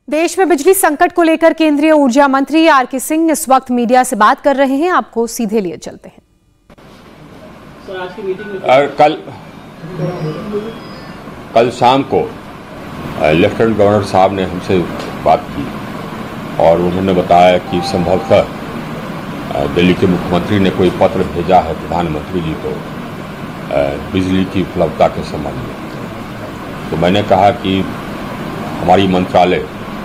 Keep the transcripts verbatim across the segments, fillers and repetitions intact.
देश में बिजली संकट को लेकर केंद्रीय ऊर्जा मंत्री आर के सिंह इस वक्त मीडिया से बात कर रहे हैं। आपको सीधे लिए चलते हैं। सर, आज की मीटिंग में कल कल शाम को लेफ्टिनेंट गवर्नर साहब ने हमसे बात की और उन्होंने बताया कि संभवतः दिल्ली के मुख्यमंत्री ने कोई पत्र भेजा है प्रधानमंत्री जी को बिजली की उपलब्धता के संबंध में। तो मैंने कहा कि हमारी मंत्रालय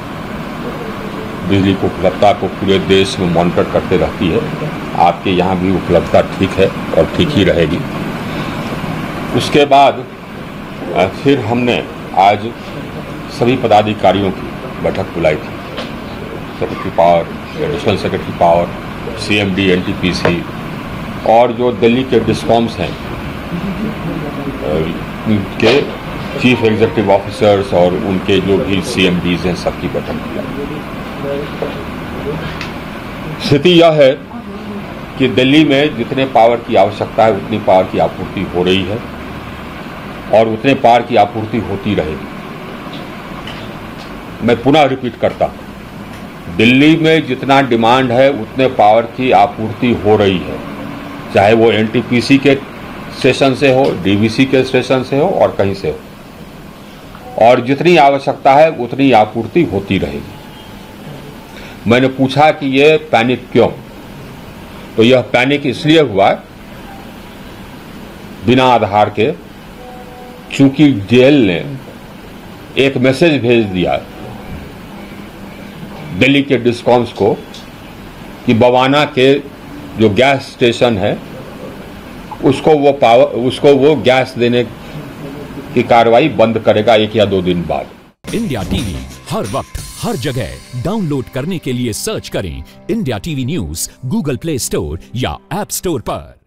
बिजली की उपलब्धता को पूरे देश में मॉनिटर करते रहती है। आपके यहाँ भी उपलब्धता ठीक है और ठीक ही रहेगी। उसके बाद फिर हमने आज सभी पदाधिकारियों की बैठक बुलाई थी। Secretary power, additional secretary power, CMD, NTPC और जो दिल्ली के डिस्कॉम्स हैं के चीफ एग्जीक्यूटिव ऑफिसर्स और उनके जो भी सीएमडीज हैं सबकी बैठक बुलाई। स्थिति यह है कि दिल्ली में जितने पावर की आवश्यकता है उतनी पावर की आपूर्ति हो रही है और उतने पावर की आपूर्ति होती रहेगी। मैं पुनः रिपीट करता हूं, दिल्ली में जितना डिमांड है उतने पावर की आपूर्ति हो रही है, चाहे वो एनटीपीसी के स्टेशन से हो, डीवीसी के स्टेशन से हो और कहीं से हो, और जितनी आवश्यकता है उतनी आपूर्ति होती रहेगी। मैंने पूछा कि ये पैनिक क्यों? तो यह पैनिक इसलिए हुआ बिना आधार के, चूंकि जेल ने एक मैसेज भेज दिया दिल्ली के डिस्कॉम्स को कि बवाना के जो गैस स्टेशन है उसको वो पावर उसको वो गैस देने की कार्रवाई बंद करेगा एक या दो दिन बाद। इंडिया टीवी हर वक्त हर जगह डाउनलोड करने के लिए सर्च करें India TV news Google play store या ऐप स्टोर पर।